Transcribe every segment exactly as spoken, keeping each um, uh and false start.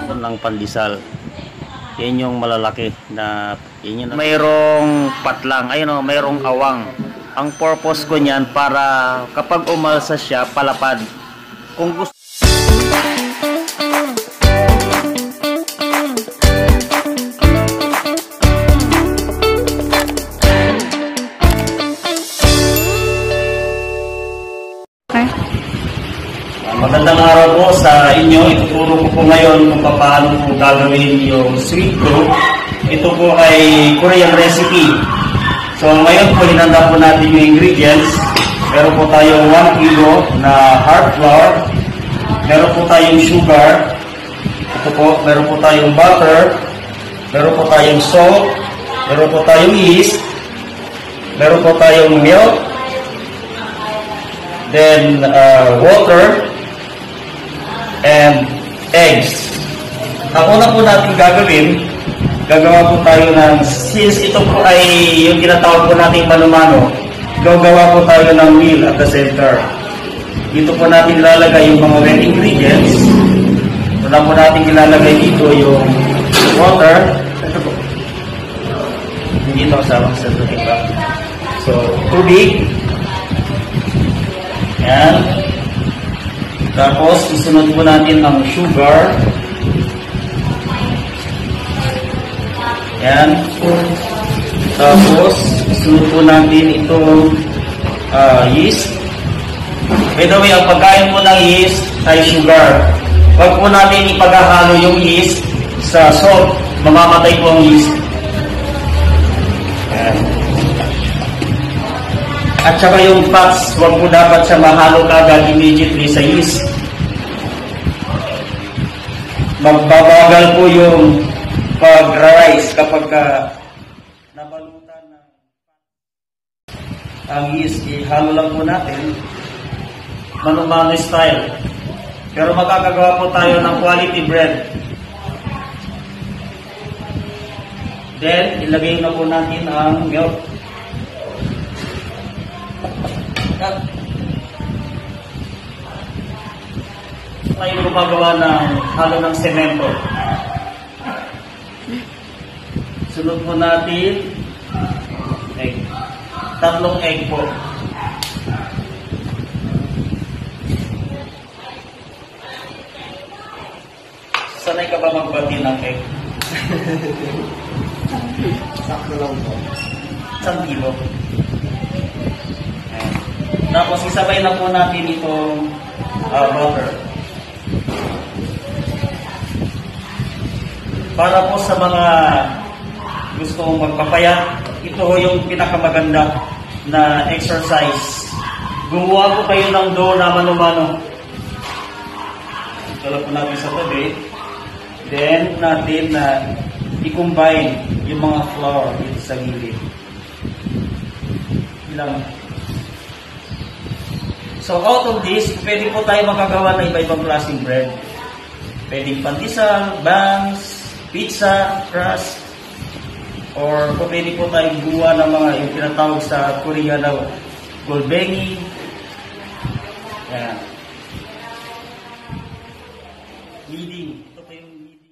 ng pandesal. Yan yung malalaki na yun yung mayroong patlang, ayun o, mayroong awang. Ang purpose ko niyan para kapag umalsa siya, palapad. Kung gusto magandang araw po sa inyo. Ituturo ko po ngayon kung paano po gagawin yung sweet dough. Ito po ay Korean recipe. So ngayon po hinanda po natin yung ingredients. Meron po tayong one kilo na hard flour. Meron po tayong sugar. Ito po, meron po tayong butter. Meron po tayong salt. Meron po tayong yeast. Meron po tayong milk. Then uh, water. And eggs. Ang una po natin gagawin, gagawa po tayo ng, since ito po ay yung tinatawag po natin mano-mano, gagawa po tayo ng meal at the center. Dito po natin ilalagay yung mga wet ingredients. Una po natin ilalagay dito yung water. Ito po. Hindi ito kasama sa tubig ba? So, tubig. Yan. Tapos, isunod po natin ang sugar. Yan. Tapos, isunod po natin itong uh, yeast. By the way, ang pagkain po ng yeast ay sugar. Huwag po natin ipaghahalo yung yeast sa salt. Mamamatay po ang yeast. Yan. At saka yung fats, huwag po dapat siya mahalo kagad immediately sa yeast. Magbabagal po yung pag-rise kapag ka nabalutan ng ang yeast. Ihalo lang po natin. Mano-mano style. Pero magkakagawa po tayo ng quality bread. Then, ilagay na po natin ang milk. Tayo gumagawa ng halo ng semento. Sunod po natin egg. Tatlong egg po. Sanay ka ba magbati ng egg? Sakto lang po. Isang kilo. Tapos isabay na po natin itong uh, butter. Para po sa mga gustong magpapayat, ito yung pinakamaganda na exercise. Gumawa po kayo ng dough na mano-mano. Ito po natin sa tabi. Then natin na uh, i-combine yung mga flour dito sa gilid. Ilang So out of this, pwede po tayo makagawa ng iba-ibang klaseng bread. Pwedeng pandesal, buns, pizza, crust, or pwede po tayong gumawa ng mga yung tinatawag sa Korea na golbengi. Yan. Kneading. Ito po yung kneading.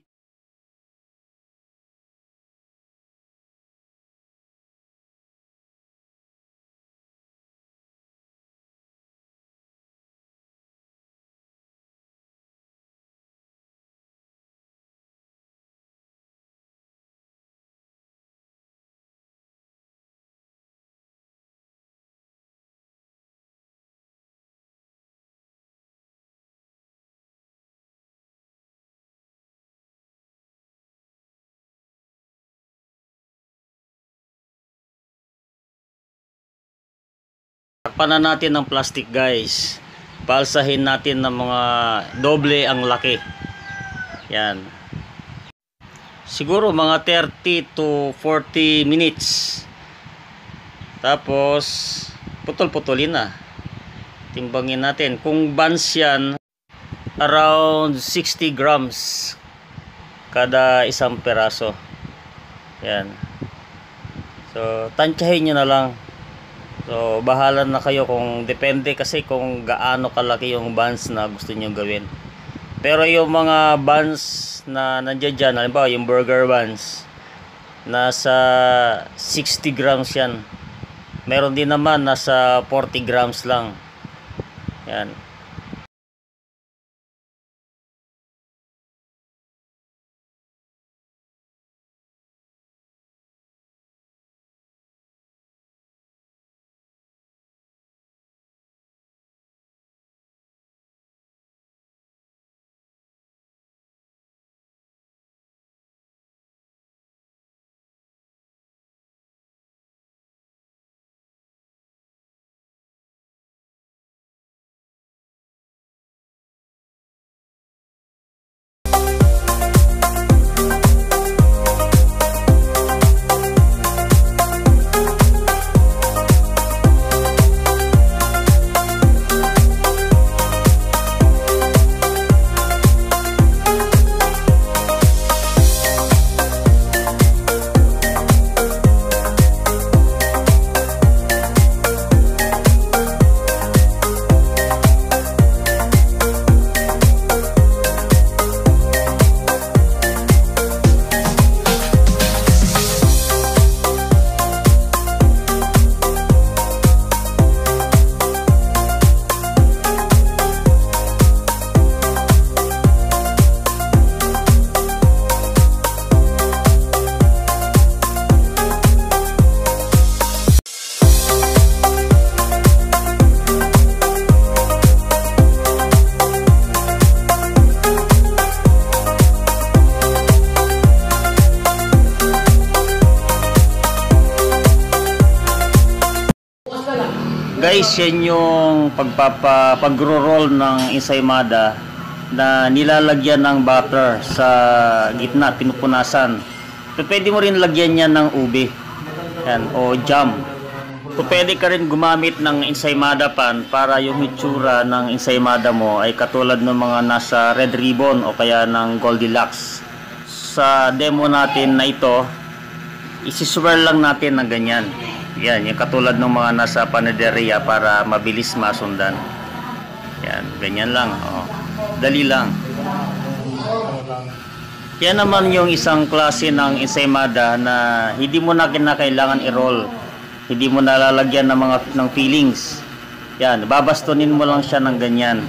Takpan na natin ng plastic, guys. Palsahin natin ng mga doble ang laki. Yan. Siguro mga thirty to forty minutes. Tapos putol-putulin na. Timbangin natin. Kung buns yan, around sixty grams kada isang peraso. Yan. So tansyahin nyo na lang. So bahala na kayo kung depende kasi kung gaano kalaki yung buns na gusto niyo gawin. Pero yung mga buns na nandiyan dyan, halimbawa yung burger buns, nasa sixty grams yan. Meron din naman nasa forty grams lang. Yan. Guys, yan yung pagpapa pagro-roll ng ensaymada na nilalagyan ng butter sa gitna, pinupunasan. So, pwede mo rin lagyan yan ng ube. Yan, o jam. So, pwede ka rin gumamit ng ensaymada pan para yung hitsura ng ensaymada mo ay katulad ng mga nasa Red Ribbon o kaya ng Goldilocks. Sa demo natin na ito, isi-swirl lang natin ng ganyan. Yan, yung katulad ng mga nasa panaderia para mabilis masundan. Yan, ganyan lang. Oh. Dali lang. Yan naman yung isang klase ng ensaymada na hindi mo na kinakailangan i-roll. Hindi mo nalalagyan ng mga ng fillings. Yan, babastonin mo lang siya ng ganyan.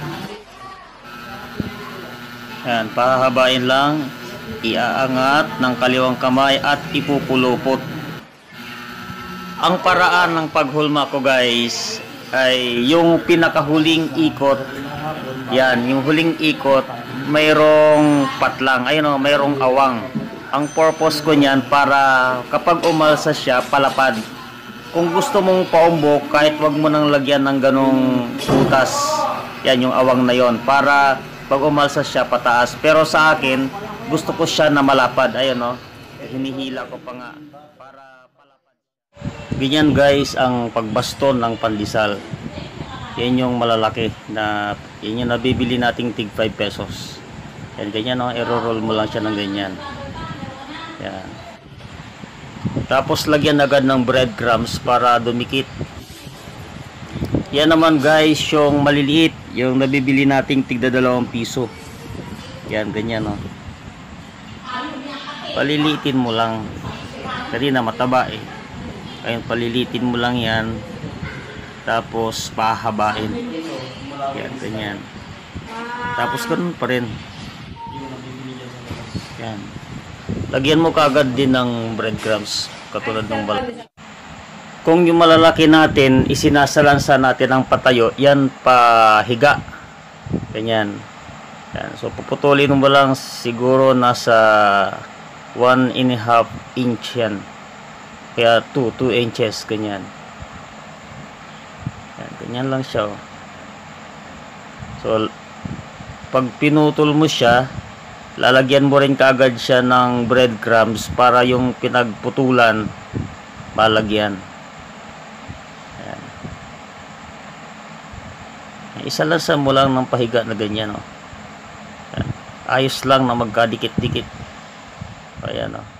Yan, pahahabain lang, iaangat ng kaliwang kamay at ipupulupot. Ang paraan ng paghulma ko guys ay yung pinakahuling ikot. Yan, yung huling ikot mayroong patlang, ayun o, mayroong awang. Ang purpose ko niyan para kapag umalsa siya, palapad. Kung gusto mong paumbok, kahit wag mo nang lagyan ng ganong putas, yan yung awang na yon, para pag umalsa siya, pataas. Pero sa akin, gusto ko siya na malapad. Ayun o, hinihila ko pa nga para palapad. Ganyan guys ang pagbaston ng pandesal. Yan yung malalaki na yan yung nabibili nating tig five pesos. Yan, ganyan o, i-roll mo lang siya ng ganyan. Yan. Tapos lagyan agad ng breadcrumbs para dumikit. Yan naman guys yung maliliit, yung nabibili nating tigda dalawang piso. Yan, ganyan o. Palilitin mo lang. Kasi na mataba eh. Ayun, palilitin mo lang yan. Tapos pahabain. Yan, ganyan. Tapos ganun pa rin. Yan. Lagyan mo kaagad din ng breadcrumbs. Katulad ng bal. Kung yung malalaki natin, isinasalansa natin ang patayo, yan pahiga. Ganyan. Yan. So puputulin mo lang siguro nasa one and a half inch yan. Kaya two, two inches, ganyan. Yan, ganyan lang siya. Oh. So, pag pinutol mo siya, lalagyan mo rin kaagad siya ng breadcrumbs para yung pinagputulan, malagyan. Yan. Isalansan mo lang ng pahiga na ganyan. Oh. Yan. Ayos lang na magkadikit-dikit. Ayan o. Oh.